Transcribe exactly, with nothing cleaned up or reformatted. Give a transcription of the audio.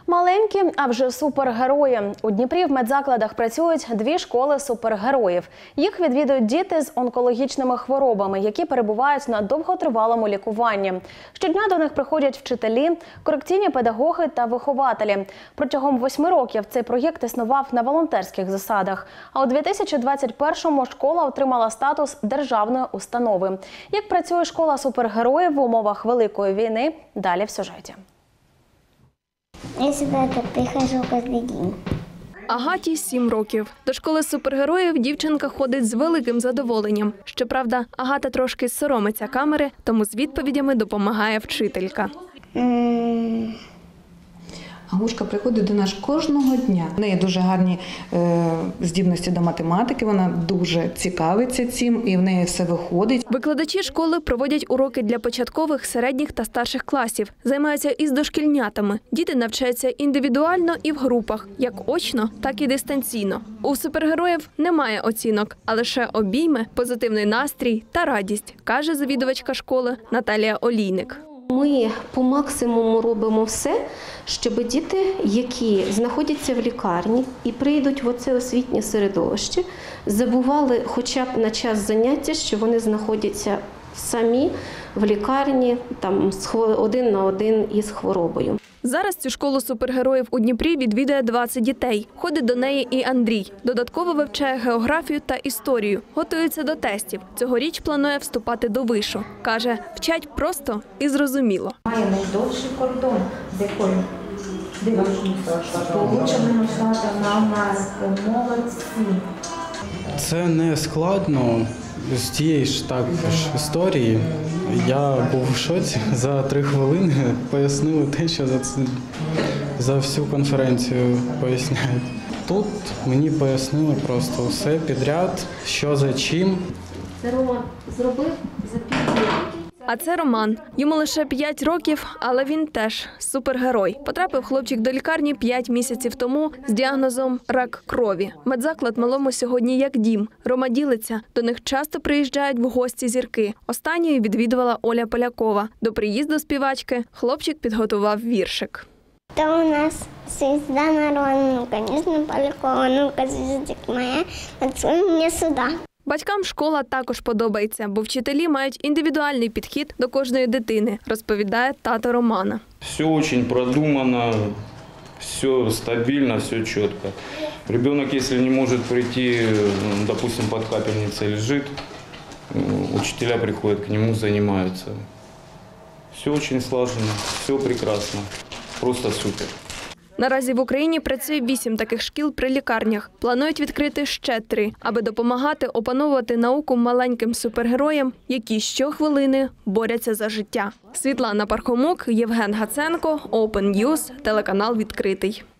Маленькі, а вже супергерої. У Дніпрі в медзакладах працюють дві школи супергероїв. Їх відвідують діти з онкологічними хворобами, які перебувають на довготривалому лікуванні. Щодня до них приходять вчителі, корекційні педагоги та вихователі. Протягом восьми років цей проєкт існував на волонтерських засадах. А у дві тисячі двадцять першому школа отримала статус державної установи. Як працює школа супергероїв в умовах Великої війни? Далі в сюжеті. Я сюда прихожу каждый день. Агаті сім років. До школи супергероїв дівчинка ходить з великим задоволенням. Щоправда, Агата трошки соромиться камери, тому з відповідями допомагає вчителька. М, Агушка приходить до нас кожного дня. У неї дуже гарні е, здібності до математики, вона дуже цікавиться цим і в неї все виходить. Викладачі школи проводять уроки для початкових, середніх та старших класів. Займаються із дошкільнятами. Діти навчаються індивідуально і в групах, як очно, так і дистанційно. У супергероїв немає оцінок, а лише обійми, позитивний настрій та радість, каже завідувачка школи Наталія Олійник. Ми по максимуму робимо все, щоб діти, які знаходяться в лікарні і прийдуть в оце освітнє середовище, забували хоча б на час заняття, що вони знаходяться самі в лікарні, там один на один із хворобою. Зараз цю школу супергероїв у Дніпрі відвідує двадцять дітей. Ходить до неї і Андрій. Додатково вивчає географію та історію. Готується до тестів. Цьогоріч планує вступати до вишу. Каже, вчать просто і зрозуміло. Має найдовший кордон, з якою дивимося, Сполученими Штатами Америки, молодці. Це не складно. З тієї ж також історії я був в шоці. За три хвилини пояснили те, що за, це, за всю конференцію поясняють. Тут мені пояснили просто все підряд, що за чим. Це Рома зробив за півроку. А це Роман. Йому лише п'ять років, але він теж супергерой. Потрапив хлопчик до лікарні п'ять місяців тому з діагнозом рак крові. Медзаклад малому сьогодні як дім. Рома ділиться. До них часто приїжджають в гості зірки. Останньою відвідувала Оля Полякова. До приїзду співачки хлопчик підготував віршик. То у нас звезда народа, ну, конечно, Полякова, ну-ка, звездик моя, отцуй мне сюда. Батькам школа також подобається, бо вчителі мають індивідуальний підхід до кожної дитини, розповідає тато Романа. Все очень продумано, все стабильно, все четко. Ребенок, если не может прийти, допустим, под капельницей лежит, учителя приходят к нему, занимаются. Все очень слаженно, все прекрасно, просто супер. Наразі в Україні працює вісім таких шкіл при лікарнях. Планують відкрити ще три, аби допомагати опановувати науку маленьким супергероям, які щохвилини борються за життя. Світлана Пархомук, Євген Гаценко, Open News, телеканал «Відкритий».